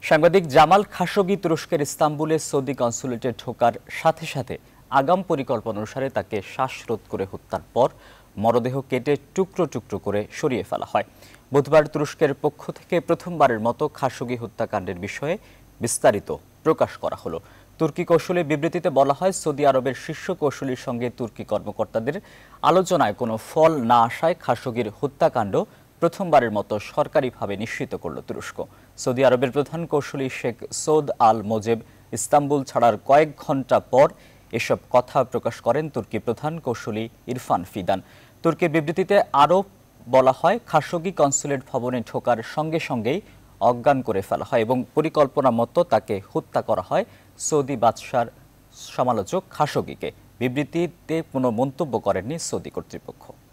সাংবাদিক Jamal Khashoggi তুরস্কের ইস্তাম্বুলে Saudi কনসুলেটে ঢোকার সাথে সাথে আগাম পরিকল্পনা অনুসারে তাকে শ্বাসরোধ করে হত্যার পর মরদেহ কেটে টুকরো টুকরো করে সরিয়ে ফেলা হয়। বুধবার তুরস্কের পক্ষ থেকে প্রথমবারের মতো খাশোগি হত্যাকাণ্ডের বিষয়ে বিস্তারিত প্রকাশ করা হলো। তুর্কি কৌশলে বিবৃতিতে বলা হয়, সৌদি আরবের শীর্ষ কৌশলীর সঙ্গে তুর্কি কর্মকর্তাদের আলোচনায় কোনো ফল না আসায় খাশোগির হত্যাকাণ্ড প্রথমবারের মতো সরকারিভাবে নিশ্চিত করল তুরস্ক। সৌদি আরবের প্রধান কৌশলী Sheikh Saud Al Mojeb Istanbul ছাড়ার কয়েক ঘন্টা পর এসব কথা প্রকাশ করেন তুর্কি প্রধান কৌশলী ইরফান ফিদান। তুর্কির বিবৃতিতে আরও বলা হয়, খাশোগি কনসুলেট ভবনে ঢোকার সঙ্গে সঙ্গেই অজ্ঞান করে ফেলা হয় এবং পরিকল্পনা মতো তাকে হত্যা করা হয়। সৌদি বাদশার সমালোচক খাশোগিকে। বিবৃতিতে কোনো মন্তব্য করেননি সৌদি কর্তৃপক্ষ।